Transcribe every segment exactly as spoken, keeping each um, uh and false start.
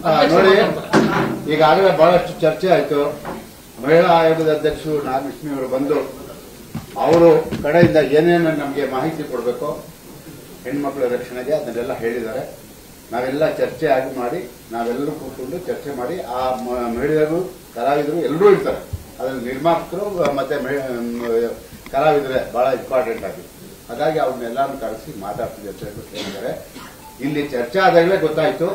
ನೋಡಿ, ಈಗಾಗಲೇ ಬಹಳಷ್ಟು ಚರ್ಚೆ ಆಯಿತು. ಮಹಿಳಾ ಆಯೋಗದ ಅಧ್ಯಕ್ಷರು ನಾಗಲಕ್ಷ್ಮಿ ಅವರು ಬಂದು ಅವರು ಕಡೆಯಿಂದ ಏನೇನು ನಮಗೆ ಮಾಹಿತಿ ಕೊಡಬೇಕು ಹೆಣ್ಮಕ್ಳ ರಕ್ಷಣೆಗೆ ಅದನ್ನೆಲ್ಲ ಹೇಳಿದ್ದಾರೆ. ನಾವೆಲ್ಲ ಚರ್ಚೆ ಆಗಿ ಮಾಡಿ ನಾವೆಲ್ಲರೂ ಕೂತ್ಕೊಂಡು ಚರ್ಚೆ ಮಾಡಿ ಆ ಮಹಿಳೆಯರು ಕಲಾವಿದರು ಎಲ್ಲರೂ ಇರ್ತಾರೆ. ಅದ್ರಲ್ಲಿ ನಿರ್ಮಾಪಕರು ಮತ್ತೆ ಕಲಾವಿದರೆ ಬಹಳ ಇಂಪಾರ್ಟೆಂಟ್ ಆಗಿ, ಹಾಗಾಗಿ ಅವ್ರನ್ನೆಲ್ಲಾನು ಕರೆಸಿ ಮಾತಾಡ್ತಿದ್ದೆ ಅಂತ ಹೇಳ್ಬಿಟ್ಟು ಹೇಳಿದ್ದಾರೆ. ಇಲ್ಲಿ ಚರ್ಚೆ ಆದಾಗಲೇ ಗೊತ್ತಾಯ್ತು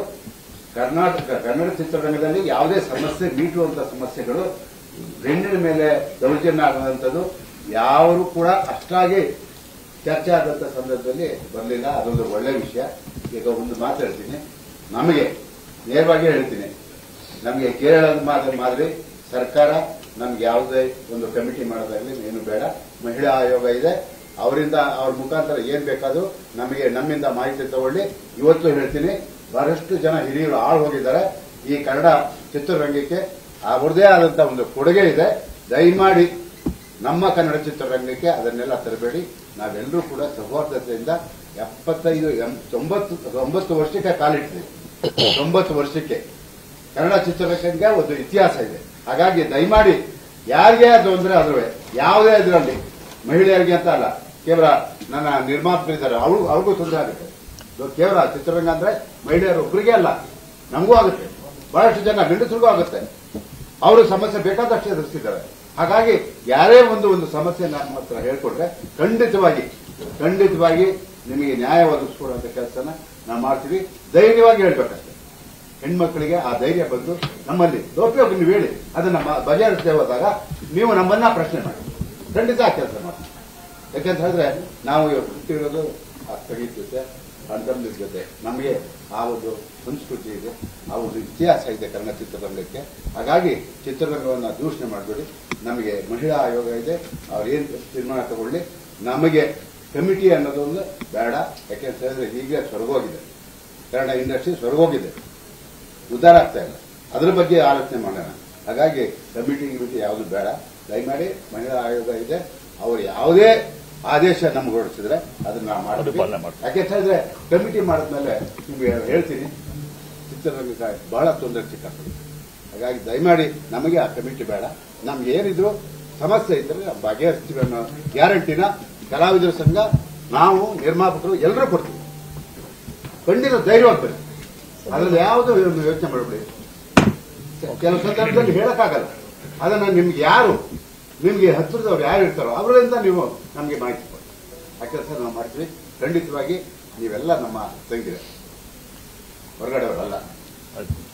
ಕರ್ನಾಟಕ ಕನ್ನಡ ಚಿತ್ರರಂಗದಲ್ಲಿ ಯಾವುದೇ ಸಮಸ್ಯೆ ಮೀಟುವಂತ ಸಮಸ್ಯೆಗಳು, ಹೆಣ್ಣಿನ ಮೇಲೆ ದೌರ್ಜನ್ಯ ಆಗುವಂಥದ್ದು ಯಾರು ಕೂಡ ಅಷ್ಟಾಗಿ ಚರ್ಚೆ ಆದಂತ ಸಂದರ್ಭದಲ್ಲಿ ಬರಲಿಲ್ಲ. ಅದೊಂದು ಒಳ್ಳೆ ವಿಷಯ. ಈಗ ಒಂದು ಮಾತು ಹೇಳ್ತೀನಿ, ನಮಗೆ ನೇರವಾಗಿ ಹೇಳ್ತೀನಿ, ನಮಗೆ ಕೇರಳದ ಮಾದರಿ ಸರ್ಕಾರ ನಮ್ಗೆ ಯಾವುದೇ ಒಂದು ಕಮಿಟಿ ಮಾಡೋದಾಗಲಿ ಏನು ಬೇಡ. ಮಹಿಳಾ ಆಯೋಗ ಇದೆ, ಅವರಿಂದ ಅವ್ರ ಮುಖಾಂತರ ಏನ್ ಬೇಕಾದ್ರೂ ನಮಗೆ ನಮ್ಮಿಂದ ಮಾಹಿತಿ ತಗೊಳ್ಳಿ. ಇವತ್ತು ಹೇಳ್ತೀನಿ, ಬಹಳಷ್ಟು ಜನ ಹಿರಿಯರು ಆಳು ಹೋಗಿದ್ದಾರೆ ಈ ಕನ್ನಡ ಚಿತ್ರರಂಗಕ್ಕೆ. ಅವ್ರದೇ ಆದಂತಹ ಒಂದು ಕೊಡುಗೆ ಇದೆ. ದಯಮಾಡಿ ನಮ್ಮ ಕನ್ನಡ ಚಿತ್ರರಂಗಕ್ಕೆ ಅದನ್ನೆಲ್ಲ ತರಬೇಡಿ. ನಾವೆಲ್ಲರೂ ಕೂಡ ಸೌಹಾರ್ದತೆಯಿಂದ ಎಪ್ಪತ್ತೈದು ತೊಂಬತ್ತು ತೊಂಬತ್ತು ವರ್ಷಕ್ಕೆ ಕಾಲಿಟ್ಟಿದ್ದೀವಿ. ತೊಂಬತ್ತು ವರ್ಷಕ್ಕೆ ಕನ್ನಡ ಚಿತ್ರರಂಗಕ್ಕೆ ಒಂದು ಇತಿಹಾಸ ಇದೆ. ಹಾಗಾಗಿ ದಯಮಾಡಿ ಯಾರಿಗೆ ತೊಂದರೆ ಆದ್ರೂ ಯಾವುದೇ ಇದರಲ್ಲಿ ಮಹಿಳೆಯರಿಗೆ ಅಂತ ಅಲ್ಲ, ಕೇವಲ ನನ್ನ ನಿರ್ಮಾಪಕರಿದ್ದಾರೆ ಅವ್ರಿಗೂ ಅವ್ರಿಗೂ ತೊಂದರೆ ಆಗುತ್ತೆ. ಕೇವಲ ಚಿತ್ರರಂಗ ಅಂದ್ರೆ ಮಹಿಳೆಯರು ಒಬ್ಬರಿಗೆ ಅಲ್ಲ, ನಮಗೂ ಆಗುತ್ತೆ, ಬಹಳಷ್ಟು ಜನ ಗಂಡಸರಿಗೂ ಆಗುತ್ತೆ. ಅವರು ಸಮಸ್ಯೆ ಬೇಕಾದಷ್ಟೇ ಎದುರಿಸಿದ್ದಾರೆ. ಹಾಗಾಗಿ ಯಾರೇ ಒಂದು ಒಂದು ಸಮಸ್ಯೆ ನಮ್ಮ ಹತ್ರ ಹೇಳ್ಕೊಟ್ರೆ ಖಂಡಿತವಾಗಿ ಖಂಡಿತವಾಗಿ ನಿಮಗೆ ನ್ಯಾಯ ಒದಗಿಸ್ಕೊಡುವಂತ ಕೆಲಸನ ನಾವು ಮಾಡ್ತೀವಿ. ಧೈರ್ಯವಾಗಿ ಹೇಳ್ಬೇಕಷ್ಟೇ. ಹೆಣ್ಮಕ್ಳಿಗೆ ಆ ಧೈರ್ಯ ಬಂದು ನಮ್ಮಲ್ಲಿ ಲೋಪಯೋಗ ನೀವು ಹೇಳಿ ಅದನ್ನ ಬಗೆಹರಿಸದೆ ಹೋದಾಗ ನೀವು ನಮ್ಮನ್ನ ಪ್ರಶ್ನೆ ಮಾಡಿ ಖಂಡಿತ ಆ ಕೆಲಸ ಮಾಡಿ. ಯಾಕಂತ ಹೇಳಿದ್ರೆ ನಾವು ಹುಟ್ಟಿರೋದು ಆ ಸ್ಥಗಿತ ಜೊತೆ ಅಣ್ತಮ್ಮನ ಜೊತೆ, ನಮಗೆ ಆ ಒಂದು ಸಂಸ್ಕೃತಿ ಇದೆ, ಆ ಒಂದು ಇತಿಹಾಸ ಇದೆ ಕನ್ನಡ ಚಿತ್ರರಂಗಕ್ಕೆ. ಹಾಗಾಗಿ ಚಿತ್ರರಂಗವನ್ನು ದೂಷಣೆ ಮಾಡಬೇಡಿ. ನಮಗೆ ಮಹಿಳಾ ಆಯೋಗ ಇದೆ, ಅವ್ರೇನು ತೀರ್ಮಾನ ತಗೊಳ್ಳಿ. ನಮಗೆ ಕಮಿಟಿ ಅನ್ನೋದೊಂದು ಬೇಡ. ಯಾಕೆಂತ ಹೇಳಿದ್ರೆ ಹೀಗೆ ಸ್ವರ್ಗೋಗಿದೆ, ಕನ್ನಡ ಇಂಡಸ್ಟ್ರಿ ಸ್ವರ್ಗೋಗಿದೆ, ಉದ್ಧಾರ ಆಗ್ತಾ ಇಲ್ಲ. ಅದ್ರ ಬಗ್ಗೆ ಆಲೋಚನೆ ಮಾಡೋಣ. ಹಾಗಾಗಿ ಕಮಿಟಿ ಗಿಮಿಟಿ ಯಾವುದು ಬೇಡ. ದಯಮಾಡಿ ಮಹಿಳಾ ಆಯೋಗ ಇದೆ, ಅವರು ಯಾವುದೇ ಆದೇಶ ನಮ್ಗೆ ಹೊರಡಿಸಿದ್ರೆ ಅದನ್ನ ನಾವು ಮಾಡ್ತೀವಿ. ಯಾಕೆಂತ ಹೇಳಿದ್ರೆ ಕಮಿಟಿ ಮಾಡಿದ್ಮೇಲೆ ನಿಮ್ಗೆ ಹೇಳ್ತೀನಿ, ಚಿತ್ರರಂಗಕ್ಕೆ ಬಹಳ ತೊಂದರೆ ಸಿಕ್ಕಾಗ್ತದೆ. ಹಾಗಾಗಿ ದಯಮಾಡಿ ನಮಗೆ ಆ ಕಮಿಟಿ ಬೇಡ. ನಮ್ಗೆ ಏನಿದ್ರು ಸಮಸ್ಯೆ ಇದ್ರೆ ನಾವು ಬಗೆಹರಿಸ್ತೀವಿ ಅನ್ನೋ ಗ್ಯಾರಂಟಿನ ಕಲಾವಿದರ ಸಂಘ, ನಾವು ನಿರ್ಮಾಪಕರು ಎಲ್ಲರೂ ಕೊಡ್ತೀವಿ. ಖಂಡಿತ ಧೈರ್ಯವಾಗ್ತದೆ. ಅದ್ರಲ್ಲಿ ಯಾವುದೋ ಯೋಚನೆ ಮಾಡಬೇಡಿ. ಕೆಲವು ಸಂದರ್ಭದಲ್ಲಿ ಹೇಳಕ್ಕಾಗಲ್ಲ. ಅದನ್ನ ನಿಮ್ಗೆ ಯಾರು ನಿಮ್ಗೆ ಹತ್ತಿರದವ್ರು ಯಾರು ಇರ್ತಾರೋ ಅವರಿಂದ ನೀವು ನಮಗೆ ಮಾಹಿತಿ ಕೊಡಿ. ಆ ಕೆಲಸ ನಾವು ಮಾಡ್ತೀವಿ. ಖಂಡಿತವಾಗಿ ನೀವೆಲ್ಲ ನಮ್ಮ ತಂಗಿರೆ, ಹೊರಗಡೆಯವರಲ್ಲ.